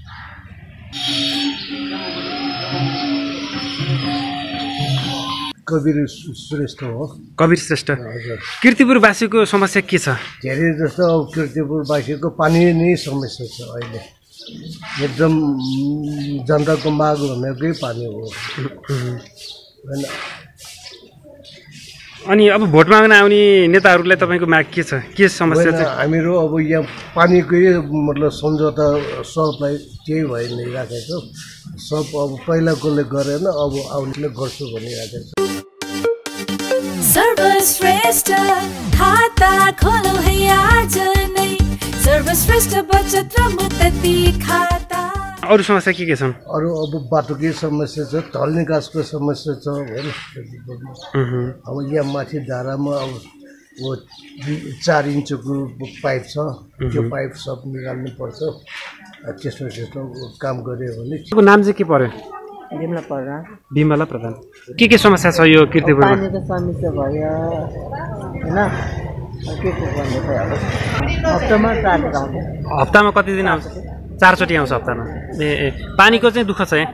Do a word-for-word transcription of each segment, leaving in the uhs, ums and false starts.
कबीर श्रेष्ठ हो। कबीर श्रेष्ठ। कीर्तिपुरवासीको समस्या के छ? धेरै जस्तो अब कीर्तिपुरवासीको पानी नै समस्या छ अहिले। एकदम जनताको माग भनेकै पानी हो हैन। अनि अब भोट माग्न आउने नेताहरूलाई तपाईँको माग के छ? के समस्या छ? हामीहरू अब यहाँ पानीकै मतलब सम्झौता सबलाई केही भइ नै राखेको सब अब पहिलाकोले गरेन अब आउनेले गर्छु भनिराखेको छ। सर्वश्रेष्ठ खाता खोलो है आज नै सर्वश्रेष्ठ बचत र मुक्ति खाता। अरू समस्या के के छन्? अरू अब बाटोकै समस्या छ, ढल निकासको समस्या छ हैन। अब यहाँ माथि धारामा अब वो चार इन्चको पाइप छ, त्यो पाइप सब निकाल्नु पर्छ। त्यस्तो त्यस्तो काम गर्यो भने। को नाम चाहिँ के पर्यो? बिमला प्रधान। बिमला प्रधान। के के समस्या छ यो कीर्तिपुरमा? पानीको समस्या भयो हैन। के के भन्नु पर्यो? हप्तामा चार दिन आउँछ। हप्तामा कति दिन आउँछ? चारचोटि आउँछ हप्तामा। ए ए पानीको चाहिँ दुःख छ यहाँ?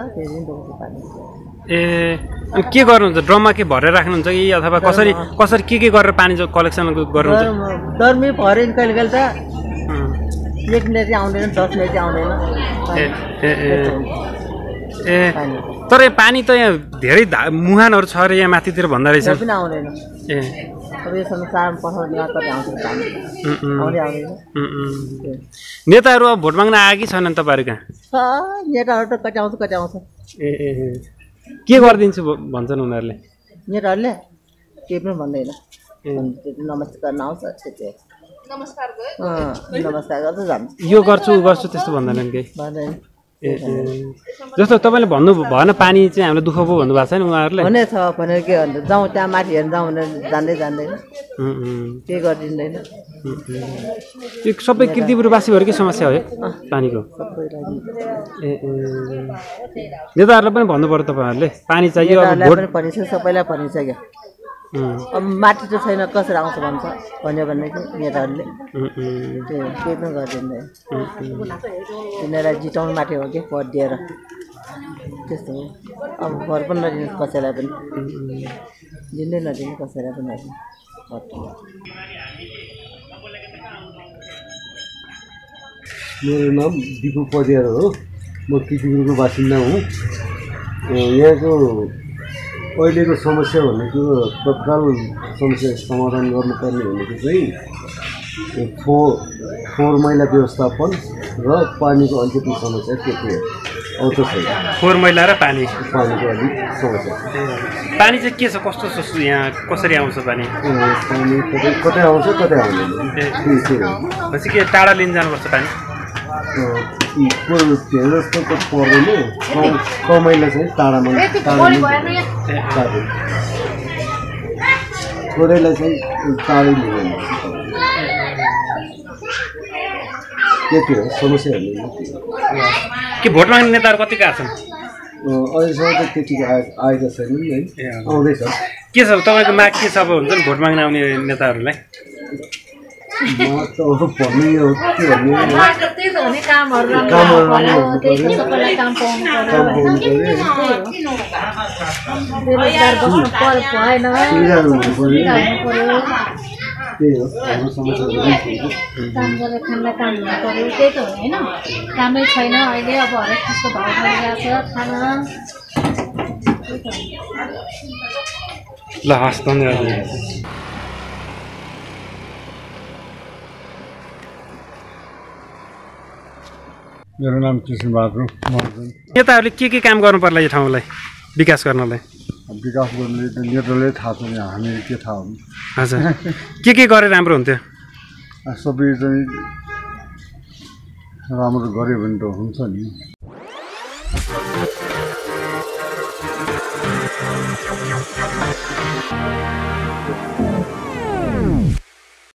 ए के गर्नुहुन्छ? ड्रममा के भरेर राख्नुहुन्छ कि अथवा कसरी कसरी के के गरेर पानी कलेक्सन गर्नुहुन्छ? डरमै भरे कहिले कहिले त एक मिनट चाहिँ आउँदैन, दस मिनट चाहिँ आउँदैन। ए ए ए तर यो पानी त यहाँ धेरै मुहानहरू छ अरे यहाँ माथितिर भन्दा रहेछ। पनि आउँदैन। ए अब यो संसारमा पठाउने कति आउँछ पानी? आउँदै आउँदैन। नेताहरू अब भोट माग्न आए कि छैनन् तपाईँहरू कहाँ? नेताहरू त कति आउँछ कति आउँछ। ए ए के गरिदिन्छु भन्छन् उनीहरूले? नेताहरूले केही पनि भन्दैन। नमस्ते गर्न आउँछ त्यति। नमस्कार नमस्कार गर्दै जान्छ। यो गर्छु उ गर्छु त्यस्तो भन्दैनन् केही? भन्दैन। ए जस्तो तपाईँले भन्नु भएन पानी चाहिँ हामीलाई दुःख पो भन्नु भएको छैन उहाँहरूले? भने छ भनेर के भन्नु जाउँ त्यहाँ माथि हेर्नु जाउँ भनेर जान्दै जान्दैन। केही गरिदिँदैन। यो सबै कीर्तिपुरवासीहरूकै समस्या हो पानीको? ए नेताहरूलाई पनि भन्नु पर्यो तपाईँहरूले पानी चाहियो। भनिन्छ सबैलाई भनिन्छ क्या। अब माथि त छैन कसरी आउँछ भन्छ भन्यो भने नेताहरूले त्यो केही पनि गरिदिँदैन। तिनीहरूलाई जिताउनु माथि हो कि भोट दिएर त्यस्तो हो। अब घर पनि नदिनु कसैलाई पनि, दिँदै नदिनु कसैलाई पनि। मेरो नाम दिपु परियार हो। म कीर्तिपुरको बासिन्दा हुँ। यहाँको अहिलेको समस्या भनेको तत्काल समस्या समाधान गर्नुपर्ने भनेको चाहिँ फोहोर फोहोर मैला व्यवस्थापन र पानीको अलिकति समस्या के के हो अब त छैन। फोहोर मैला र पानी पानीको अलिक समस्या। पानी चाहिँ के छ कस्तो छ यहाँ कसरी आउँछ पानी? पानी कतै कतै आउँछ कतै आउँदैन। भनेपछि के टाढा लिन जानुपर्छ पानी? धेरै जस्तो त पर्दैन। कमैला चाहिँ टाढामा टाढा थोरैलाई चाहिँ टाढै लिनु के के हो समस्याहरू? के भोट माग्ने नेताहरू कति गएको छन्? अहिलेसम्म त त्यति आएका छैनन् है, आउँदैछ। के छ तपाईँको माग के छ अब हुन्छ नि भोट माग्न आउने नेताहरूलाई? म त भन्नु यो के भन्नु कामहरू त्यही हो हाम्रो समस्या। काम गरेर खानलाई काम हुनु पर्यो त्यही त हो होइन? कामै छैन अहिले। अब हरेक चिजको भाउ बढिरहेको छ खाना। ल हस् धन्यवाद। मेरो नाम कृष्ण बहादुर महर्जन। नेताहरूले के के काम गर्नु पर्ला यो ठाउँलाई विकास गर्नलाई? विकास गर्ने त नेताले थाहा छ नि, हामीले के थाहा हुन्छ? हजुर के के गरे राम्रो हुन्थ्यो? सबै चाहिँ राम्रो गऱ्यो भने त हुन्छ नि।